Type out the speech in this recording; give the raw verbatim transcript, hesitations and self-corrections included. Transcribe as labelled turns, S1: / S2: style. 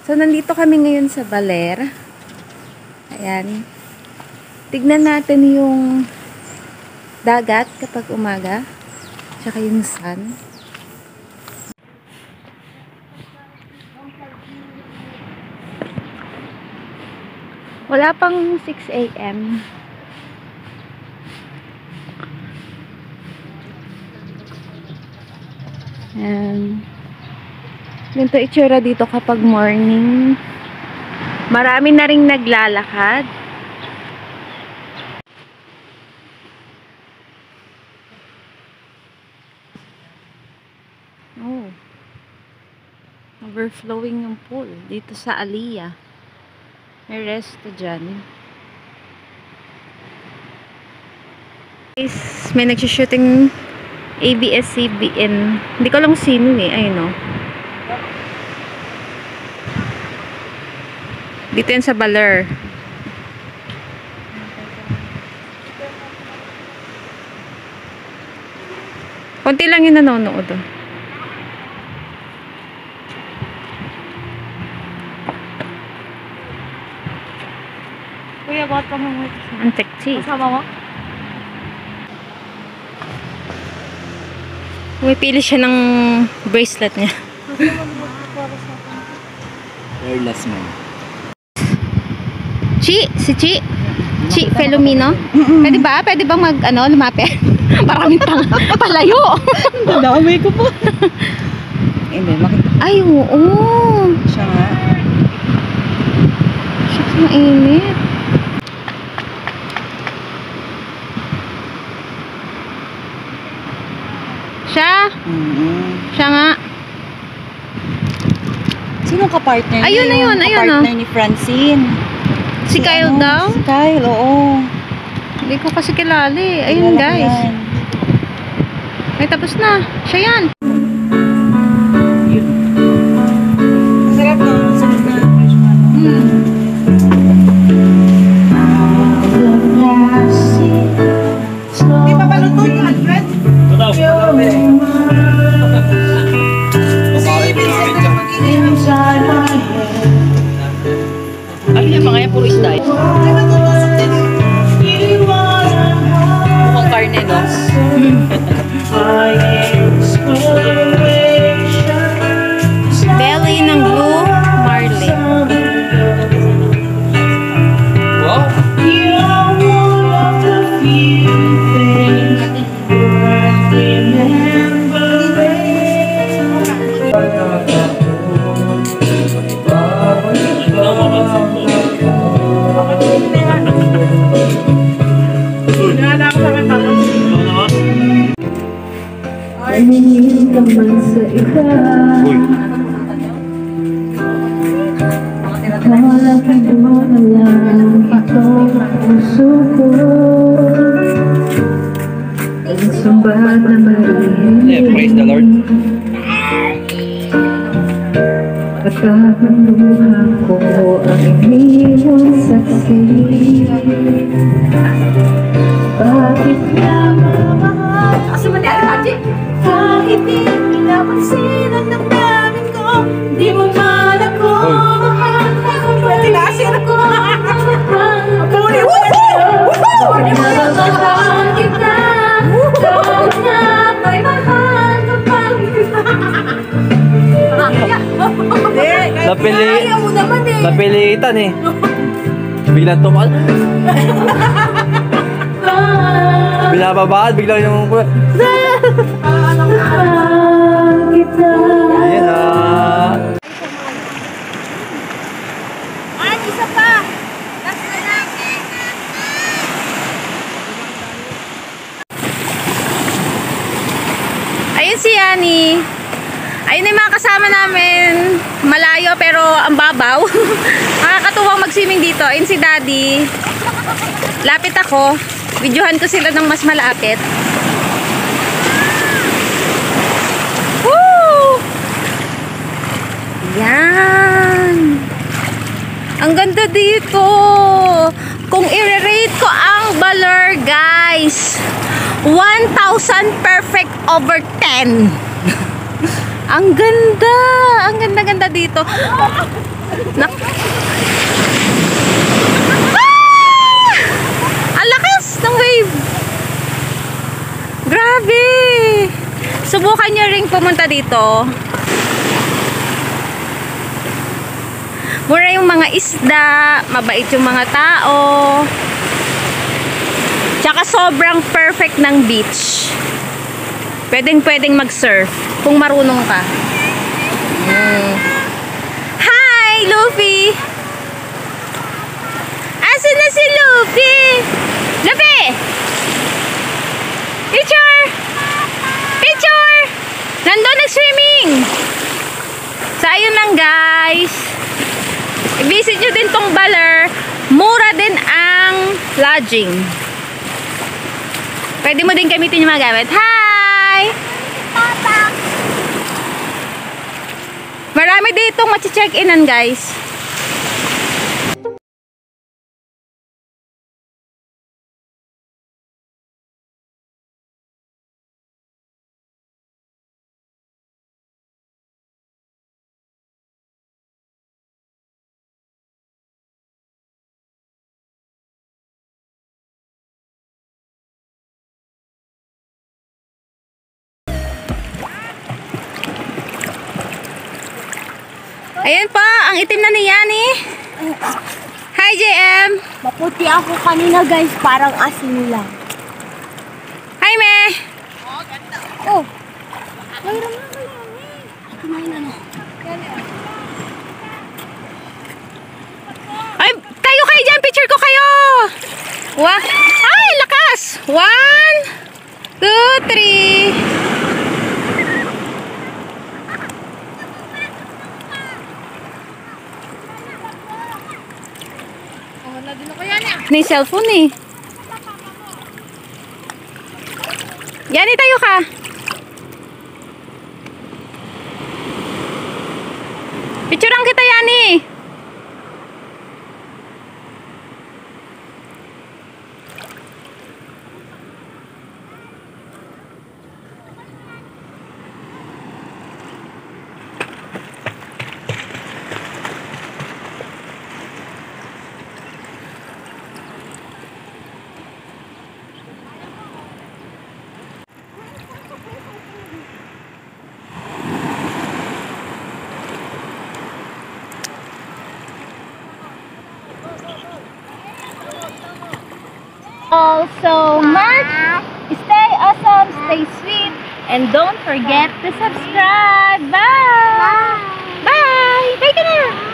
S1: So, nandito kami ngayon sa Baler. Ayan. Tignan natin yung dagat kapag umaga. Tsaka yung sun. Wala pang six A M Ayan. Ganito itsura dito kapag morning. Marami na ring naglalakad. Oh. Overflowing yung pool dito sa Aliyah. May resto dyan. May nagsushooting A B S C B N. Hindi ko lang sino eh. Ayun o. Dito yan sa Baler. Konti lang yung nanonood o.
S2: Kuya, bakit pa mo?
S1: Ang sexy.
S2: Kasama mo?
S1: May pili siya ng bracelet niya.
S3: Hairless man.
S1: Chi, si Chi. Chi Felomino. Pwede ba? Pwede bang mag, ano, lumapit? Maraming tanga. Palayo.
S2: Damay ko po. Hindi, makita.
S1: Ay, oo.
S3: Siya nga.
S1: Shucks, mainit. Siya?
S3: Mm-hmm.
S1: Siya nga.
S3: Sino ka-partner niya?
S1: Ayun, ayun, ayun,
S3: ka-partner ni Francine.
S1: Si, si Kyle
S3: ano?
S1: daw?
S3: Si Kyle, oo.
S1: Hindi ko kasi kilala eh. Ayun,
S3: Kilala
S1: guys.
S3: yan.
S1: Ay, tapos na. Siya yan.
S3: Masarap na. Masarap na.
S1: Hmm.
S2: Di ba balutong yung Alfred?
S3: Ano yung mga yan? Puro isda. Mukhang karne, no?
S1: Belly ng Blue Marlin.
S3: Wow!
S4: Tumingin ka man sa iba. Malaki mo na lang itong puso ko. Ang sumbat na
S3: Yeah, praise the Lord.
S4: Pagkakaluha ko ang iyong saksi. Bakit namamahal?
S2: Kasi mo niya, Ate?
S4: Kahit di pinapansin ang damdamin ko, di mo man ako mahal.
S2: Pwede na, sino ko? Puri!
S4: Nababahal kita, kahit na may mahal ka pang
S3: Napili...
S2: Kaya mo naman eh.
S3: Napilitan eh. Biglang tumal. Binababaan, biglang yung... Ayan na.
S2: Ay, isa pa. Last na lang.
S1: Ayun si Yani. Ayun yung mga kasama namin. Malayo pero ang babaw. Nakakatuwang mag-swimming dito. Ayun si Daddy. Lapit ako. Videohan ko sila ng mas malapit. Woo! Yan. Ang ganda dito. Kung i-rate ko ang Baler, guys, one thousand perfect over ten. Ang ganda. Ang ganda-ganda dito. Nak ah! Ang lakas ng wave. Grabe. Subukan nyo ring pumunta dito. Mura yung mga isda, mabait yung mga tao. Tsaka sobrang perfect ng beach. Pwedeng pwedeng mag-surf kung marunong ka. Mm. Hi, Luffy! Asan na si Luffy? Luffy! Picture! Picture! Nandun nag-swimming! So, ayun lang guys. I-visit nyo din tong Baler. Mura din ang lodging. Pwede mo din gamitin yung mga gamit. Hi!
S2: Papa.
S1: Marami ditong machi-check-inan guys. Ayan pa, ang itim na ni Yani. Hi, J M.
S2: Maputi ako kanina guys, parang asin lang.
S1: Hi, Me.
S2: Oh. Mayroon na kayo. Kumain na na.
S1: Ay, kayo kayo dyan. Picture ko kayo. Wa Ay, lakas. One, two, three. Ni cellphone eh. Yani, tayo ka. Picturean kita, Yani. All so much. Stay awesome, stay sweet, and don't forget to subscribe. Bye! Bye! Bye! Bye ka na!